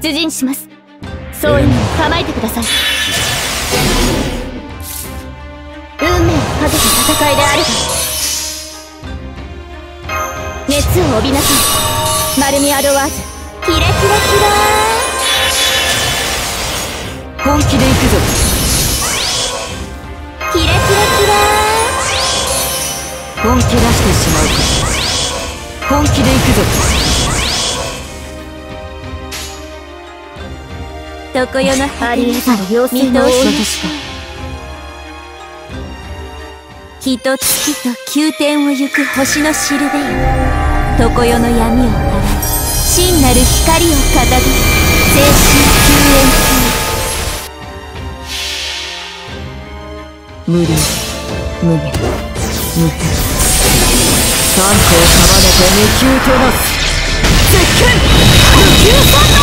出陣します。総員構えてください。運命をかけた戦いであれば熱を帯びなさい。マルミアドワーズキラキラキラ。 本気で行くぞ。 キラキラキラ。 本気出してしまうか。本気で行くぞ。 常世のありえざる妖精の王にひと月と宮殿を行く星のしるべよ。常世の闇を払い真なる光をかたどる精神救援無理無限無変三頭束ねて無休となす絶剣無休三段。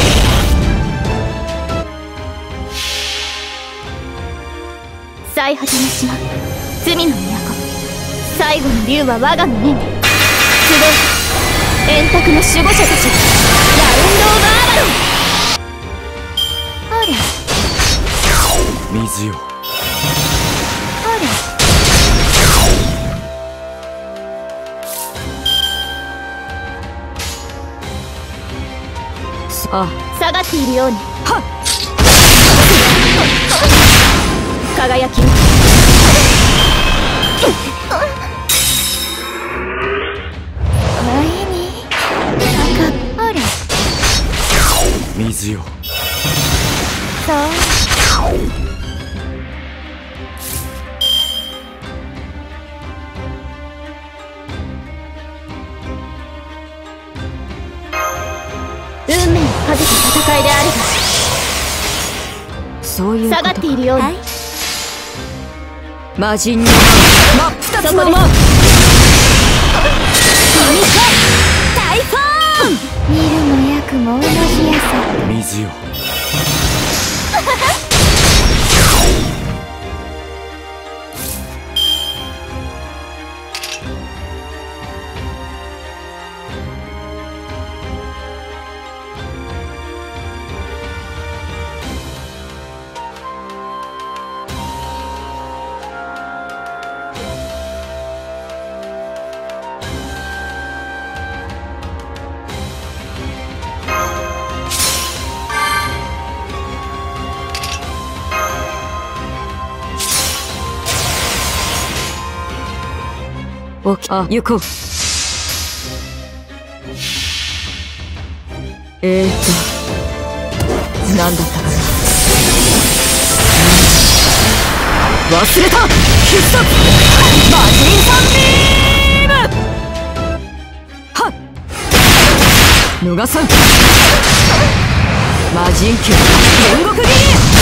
最果ての島罪の都、最後の竜は我が胸に集え。円卓の守護者たち、ラウンド・オブ・アバロン。あれ水よ。 あれあ下がっているように。 はっ輝き前にあれ水よ。 そう運命をかけた戦いであれそういうことか。 ば下がっているように。 魔人の真っ二つの間。 大フォーン。見るも焼くも同じやさ。 水よ。 あ、行こう。何だったかな。忘れた。必殺魔人サンビーム。はっ逃さん。魔人球煉獄斬り。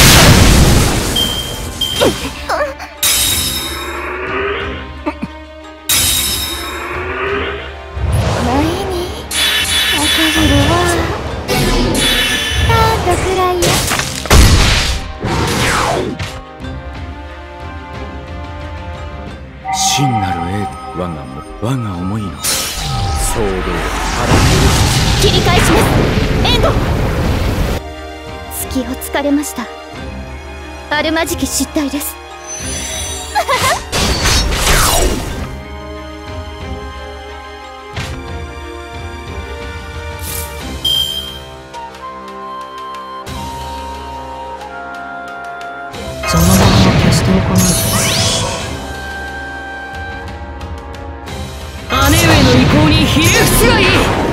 真なる英我が思いの騒動を切り返します。エンド。隙を突かれました。あるまじき失態です。 そのまま消しておかないと。姉上の意向にひれ伏すがいい。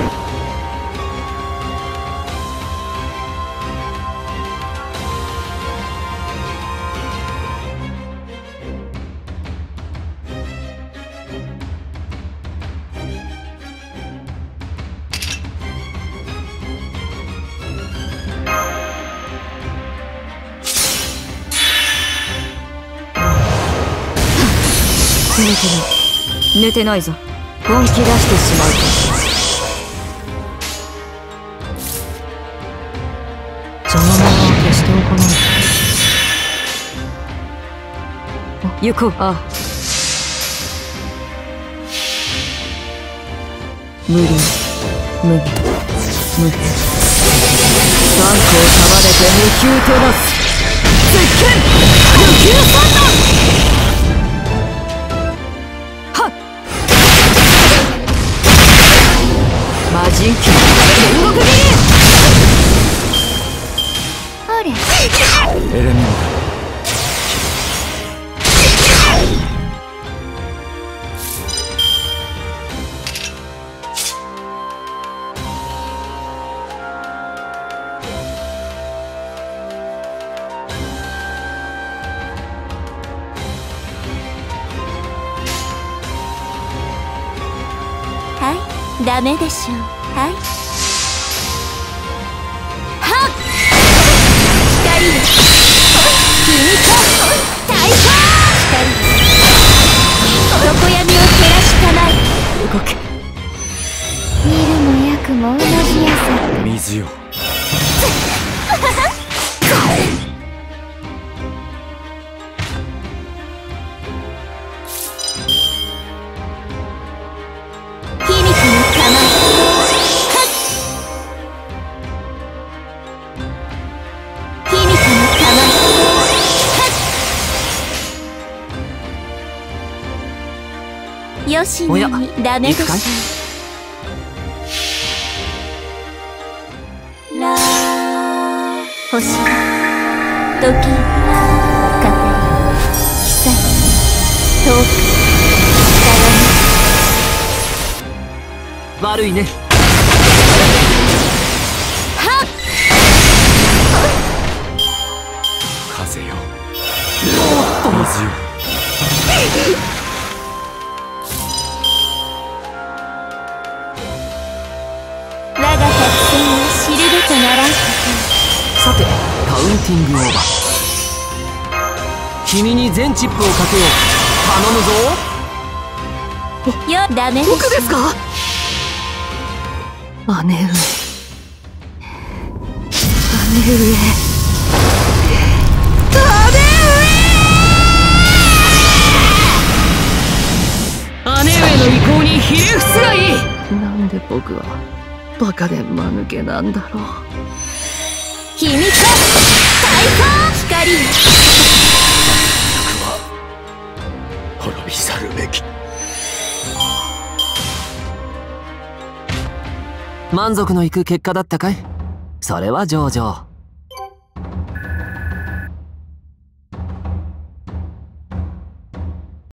寝てないぞ。本気出してしまうとそのまま消しておかないと。行こう。ああ無理無限無変三頑固を束ねて無給手なす絶剣無給三段。はっ魔人機煉獄斬り。 あれエレメンタはいダメでしょう。はいはっ光よ君と対抗。光よ常闇を照らしかまえ。 動け。 見るも焼くも同じやさ。 水よ。 よしのにダメでしょう。ら星時風り久遠く悪いね。 はっ風よ水よ。 我が作戦を知るべとならんこさてカウンティングオーバー。君に全チップをかけよう。頼むぞ。 とよダメでしょう。 僕ですか。姉上姉上姉上の意向にひれ伏すがいい。なんで僕はバカで間抜けなんだろう。 君と対抗。光よ滅び去るべき。 満足のいく結果だったかい。それは上々。